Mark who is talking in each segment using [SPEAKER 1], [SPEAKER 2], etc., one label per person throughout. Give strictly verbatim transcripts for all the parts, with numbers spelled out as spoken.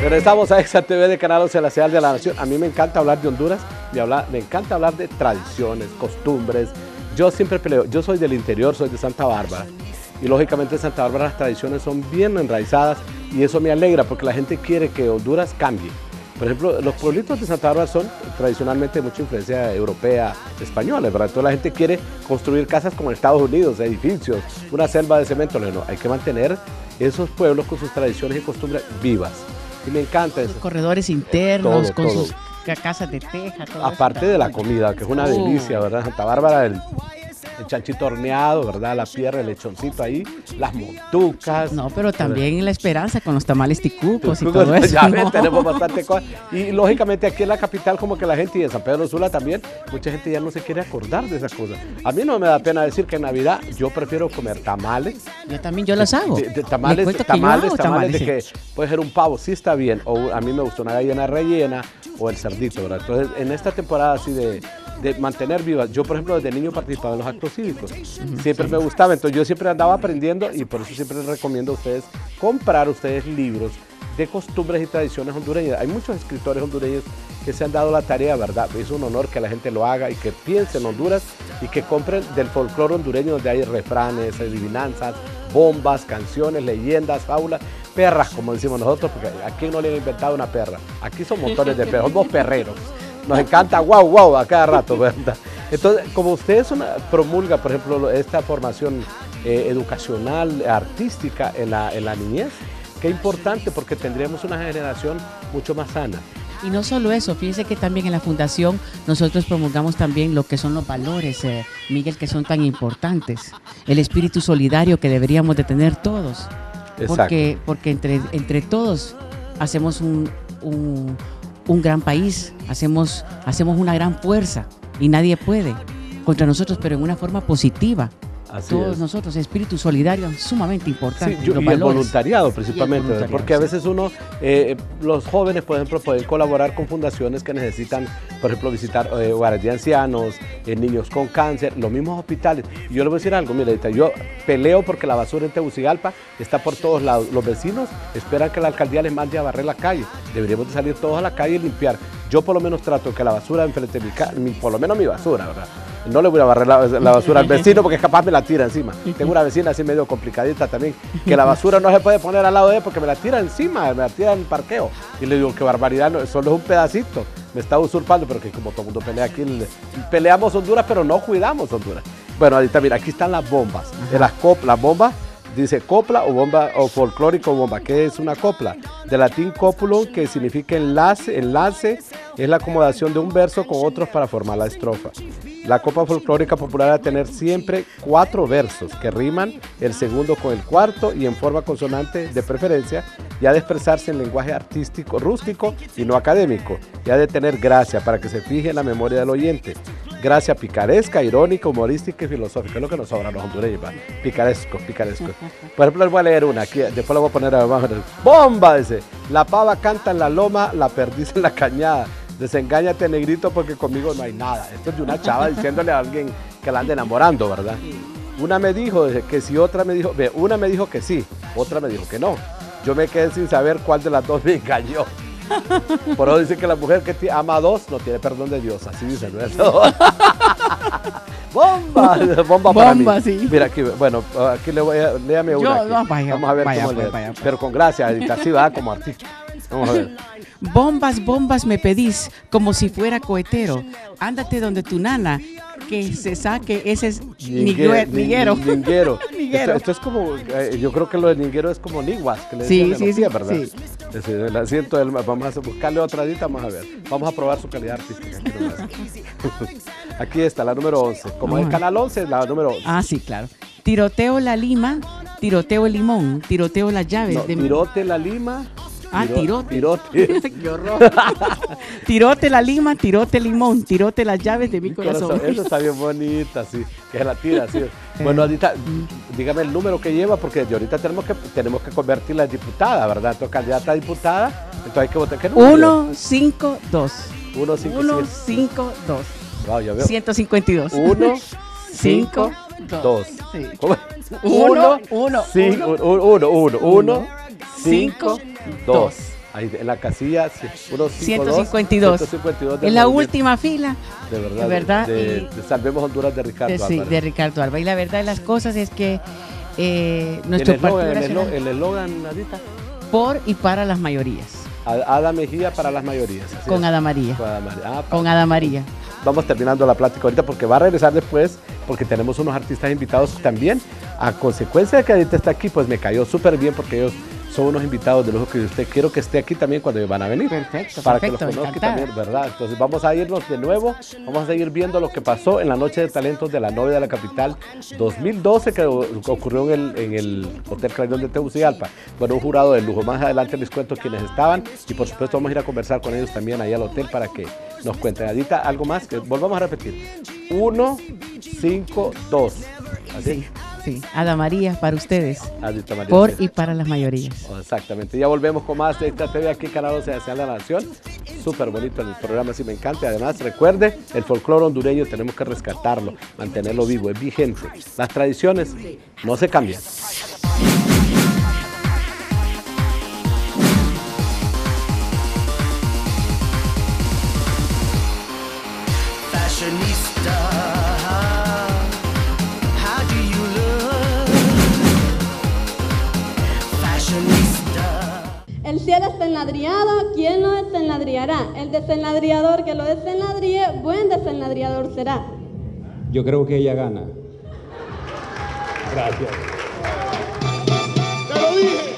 [SPEAKER 1] Regresamos a Exa T V de Canal once, la señal de la nación. A mí me encanta hablar de Honduras, me, habla, me encanta hablar de tradiciones, costumbres. Yo siempre peleo, yo soy del interior, soy de Santa Bárbara. Y lógicamente en Santa Bárbara las tradiciones son bien enraizadas y eso me alegra porque la gente quiere que Honduras cambie. Por ejemplo, los pueblitos de Santa Bárbara son tradicionalmente de mucha influencia europea, española, ¿verdad? Entonces la gente quiere construir casas como en Estados Unidos, edificios, una selva de cemento. No, hay que mantener esos pueblos con sus tradiciones y costumbres vivas. Y me encanta eso.
[SPEAKER 2] Los corredores internos,
[SPEAKER 1] todo,
[SPEAKER 2] con
[SPEAKER 1] todo.
[SPEAKER 2] sus casas de teja. Todo
[SPEAKER 1] Aparte de la comida, que es una delicia, ¿verdad? Santa Bárbara, el, el chanchito horneado, ¿verdad? La pierna, el lechoncito ahí, las montucas.
[SPEAKER 2] No, pero también ¿verdad? La esperanza con los tamales ticucos y todo eso.
[SPEAKER 1] Ya
[SPEAKER 2] ¿no?
[SPEAKER 1] ven, tenemos bastante cosas. Y lógicamente aquí en la capital como que la gente, y en San Pedro Sula también, mucha gente ya no se quiere acordar de esas cosas. A mí no me da pena decir que en Navidad yo prefiero comer tamales.
[SPEAKER 2] Yo también, yo los hago.
[SPEAKER 1] De, de, tamales, tamales, tamales, tamales, de sí. Que puede ser un pavo, sí está bien. O a mí me gusta una gallina rellena o el cerdito, ¿verdad? Entonces en esta temporada así de... de mantener vivas. Yo, por ejemplo, desde niño participaba en los actos cívicos. Uh-huh, siempre sí. me gustaba. Entonces, yo siempre andaba aprendiendo y por eso siempre les recomiendo a ustedes comprar ustedes libros de costumbres y tradiciones hondureñas. Hay muchos escritores hondureños que se han dado la tarea, ¿verdad? Es un honor que la gente lo haga y que piense en Honduras y que compren del folclore hondureño donde hay refranes, adivinanzas, bombas, canciones, leyendas, fábulas, perras, como decimos nosotros, porque aquí no le han inventado una perra. Aquí son montones de perros, somos perreros. Nos encanta guau, guau a cada rato, ¿verdad? Entonces, como ustedes una, promulga, por ejemplo, esta formación eh, educacional, artística en la, en la niñez, qué importante porque tendríamos una generación mucho más sana.
[SPEAKER 2] Y no solo eso, fíjense que también en la fundación nosotros promulgamos también lo que son los valores, eh, Miguel, que son tan importantes. El espíritu solidario que deberíamos de tener todos.
[SPEAKER 1] Exacto.
[SPEAKER 2] Porque, porque entre, entre todos hacemos un... un un gran país, hacemos, hacemos una gran fuerza y nadie puede contra nosotros, pero en una forma positiva.
[SPEAKER 1] Así
[SPEAKER 2] Todos
[SPEAKER 1] es.
[SPEAKER 2] nosotros, espíritu solidario es sumamente importante.
[SPEAKER 1] Sí, yo,
[SPEAKER 2] los
[SPEAKER 1] y
[SPEAKER 2] valores.
[SPEAKER 1] el voluntariado principalmente,
[SPEAKER 2] el voluntariado,
[SPEAKER 1] porque a
[SPEAKER 2] sí.
[SPEAKER 1] veces uno, eh, los jóvenes, por ejemplo, pueden colaborar con fundaciones que necesitan, por ejemplo, visitar eh, hogares de ancianos, eh, niños con cáncer, los mismos hospitales. Y yo les voy a decir algo, mire, yo peleo porque la basura en Tegucigalpa está por todos lados. Los vecinos esperan que la alcaldía les mande a barrer la calle. Deberíamos de salir todos a la calle y limpiar. Yo por lo menos trato que la basura enfrente de mi casa, por lo menos mi basura, ¿verdad? No le voy a barrer la, la basura al vecino porque capaz me la tira encima. Tengo una vecina así medio complicadita también, que la basura no se puede poner al lado de ella porque me la tira encima, me la tira en el parqueo. Y le digo, qué barbaridad, no, solo es un pedacito, me está usurpando, pero que como todo el mundo pelea aquí, le, peleamos Honduras, pero no cuidamos Honduras. Bueno, ahorita mira, aquí están las bombas, de las, cop, las bombas. Dice copla o bomba o folclórico bomba. ¿Qué es una copla? De latín copulum, que significa enlace. Enlace es la acomodación de un verso con otros para formar la estrofa. La copla folclórica popular va a tener siempre cuatro versos que riman el segundo con el cuarto y en forma consonante de preferencia, y ha de expresarse en lenguaje artístico, rústico y no académico, y ha de tener gracia para que se fije en la memoria del oyente. Gracia picaresca, irónica, humorística y filosófica. Es lo que nos sobra a los hondureños, ¿va? Picaresco, picaresco. Por ejemplo, les voy a leer una, aquí, después la voy a poner abajo. ¡Bomba! Dice, la pava canta en la loma, la perdiz en la cañada. Desengáñate, negrito, porque conmigo no hay nada. Esto es de una chava diciéndole a alguien que la anda enamorando, ¿verdad? Una me dijo que sí, otra me dijo, ve, una me dijo que sí, otra me dijo que no. Yo me quedé sin saber cuál de las dos me engañó. Por eso dice que la mujer que ama a dos no tiene perdón de Dios, así dice, ¿no es? Bomba, bomba para
[SPEAKER 2] Bomba,
[SPEAKER 1] mí.
[SPEAKER 2] Sí.
[SPEAKER 1] Mira aquí, bueno, aquí le voy a, léame una.
[SPEAKER 2] Yo,
[SPEAKER 1] aquí.
[SPEAKER 2] No, vaya,
[SPEAKER 1] Vamos a ver
[SPEAKER 2] vaya,
[SPEAKER 1] cómo
[SPEAKER 2] vaya,
[SPEAKER 1] leer.
[SPEAKER 2] vaya, vaya.
[SPEAKER 1] Pero con gracia, Edita, así va como artista. Vamos a ver.
[SPEAKER 2] Bombas, bombas me pedís, como si fuera cohetero. Ándate donde tu nana, que se saque ese
[SPEAKER 1] Ningue,
[SPEAKER 2] niguero.
[SPEAKER 1] Ninguero.
[SPEAKER 2] Niguero.
[SPEAKER 1] Esto, esto es como, eh, yo creo que lo de ninguero es como niguas, que le
[SPEAKER 2] Sí,
[SPEAKER 1] decían
[SPEAKER 2] sí,
[SPEAKER 1] los
[SPEAKER 2] sí,
[SPEAKER 1] pies, ¿verdad?
[SPEAKER 2] sí.
[SPEAKER 1] Es decir, el asiento del, vamos a buscarle otra dita, vamos a ver. Vamos a probar su calidad artística. Aquí, nomás. Aquí está, la número once. Como en el canal once, la número once.
[SPEAKER 2] Ah, sí, claro. Tiroteo la lima, tiroteo el limón, tiroteo las llaves.
[SPEAKER 1] No,
[SPEAKER 2] de
[SPEAKER 1] tirote la lima.
[SPEAKER 2] Ah,
[SPEAKER 1] tiro,
[SPEAKER 2] tirote.
[SPEAKER 1] Tirote.
[SPEAKER 2] Qué horror. Tirote la lima, tirote el limón, tirote las llaves de mi corazón.
[SPEAKER 1] corazón. Eso está bien bonita, sí. Que se la tira, sí. Bueno, ahorita, dígame el número que lleva, porque de ahorita tenemos que, tenemos que convertirla en diputada, ¿verdad? Entonces, candidata a diputada, entonces hay que votar. ¿Qué número?
[SPEAKER 2] uno cinco dos.
[SPEAKER 1] uno cinco
[SPEAKER 2] uno cinco dos.
[SPEAKER 1] Wow, ya veo.
[SPEAKER 2] ciento cincuenta y dos.
[SPEAKER 1] uno
[SPEAKER 2] cinco dos.
[SPEAKER 1] Sí. ¿Cómo?
[SPEAKER 2] uno, uno,
[SPEAKER 1] uno, uno, uno, uno, cinco, dos. Ahí en la casilla
[SPEAKER 2] ciento cincuenta y dos. En la última fila.
[SPEAKER 1] De verdad.
[SPEAKER 2] De, verdad,
[SPEAKER 1] de, de,
[SPEAKER 2] y,
[SPEAKER 1] de Salvemos Honduras de Ricardo
[SPEAKER 2] de,
[SPEAKER 1] Álvarez.
[SPEAKER 2] Sí, de Ricardo Álvarez. Y la verdad de las cosas es que eh, nuestro
[SPEAKER 1] el
[SPEAKER 2] partido
[SPEAKER 1] eslogan, el eslogan, Nadita.
[SPEAKER 2] Por y para las mayorías.
[SPEAKER 1] Ada Mejía para las mayorías.
[SPEAKER 2] Con Ada María.
[SPEAKER 1] Con Ada María. Ah,
[SPEAKER 2] Con Ada María.
[SPEAKER 1] Vamos terminando la plática ahorita porque va a regresar después, porque tenemos unos artistas invitados también. A consecuencia de que Adita está aquí, pues me cayó súper bien porque ellos son unos invitados de lujo que usted quiero que esté aquí también cuando van a venir.
[SPEAKER 2] Perfecto,
[SPEAKER 1] para
[SPEAKER 2] perfecto,
[SPEAKER 1] que los conozca
[SPEAKER 2] encantada.
[SPEAKER 1] también, ¿verdad? Entonces vamos a irnos de nuevo, vamos a seguir viendo lo que pasó en la Noche de Talentos de la Novia de la Capital dos mil doce, que ocurrió en el, en el Hotel Crayón de Tegucigalpa. Bueno, un jurado de lujo. Más adelante les cuento quiénes estaban y por supuesto vamos a ir a conversar con ellos también ahí al hotel para que nos cuenten. Adita, algo más, que volvamos a repetir. uno, cinco, dos. ¿Así?
[SPEAKER 2] Sí, sí. Ada María para ustedes.
[SPEAKER 1] Adita María.
[SPEAKER 2] Por
[SPEAKER 1] Sí.
[SPEAKER 2] y para las mayorías.
[SPEAKER 1] Oh, exactamente. Ya volvemos con más de esta T V aquí en Canal once de la Nación. Súper bonito el programa, sí me encanta. Además, recuerde, el folclore hondureño tenemos que rescatarlo, mantenerlo vivo, es vigente. Las tradiciones no se cambian.
[SPEAKER 3] El cielo está enladriado, ¿quién lo desenladriará? El desenladriador que lo desenladríe, buen desenladriador será.
[SPEAKER 4] Yo creo que ella gana. Gracias.
[SPEAKER 5] ¡Te lo dije!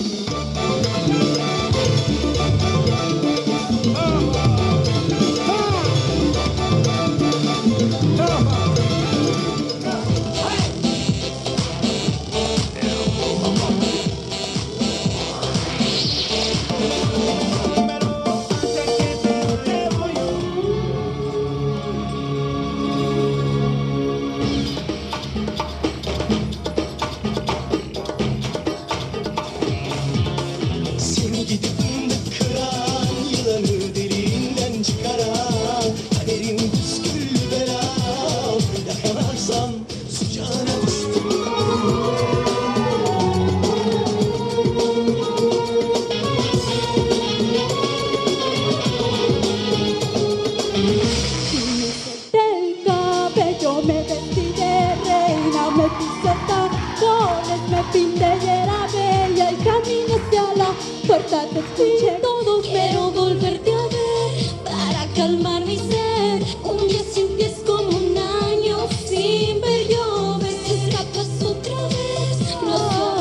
[SPEAKER 3] Te escuché todo, quiero volverte a ver para calmar mi ser. Un día sin ti es como un año sin ver llover. Te escapas otra vez, no.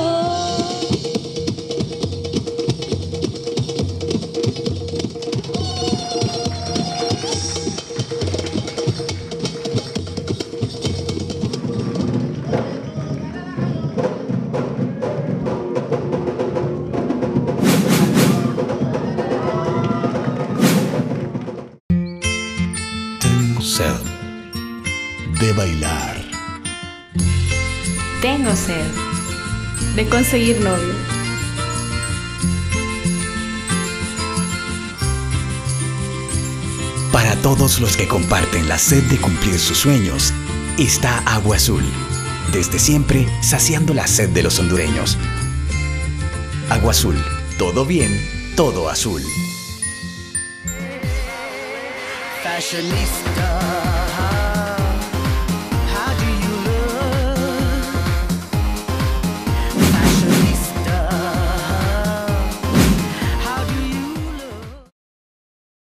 [SPEAKER 6] Sed de bailar.
[SPEAKER 7] Tengo sed de conseguir novio.
[SPEAKER 6] Para todos los que comparten la sed de cumplir sus sueños, está Agua Azul. Desde siempre, saciando la sed de los hondureños. Agua Azul, todo bien, todo azul.
[SPEAKER 8] Fashionista.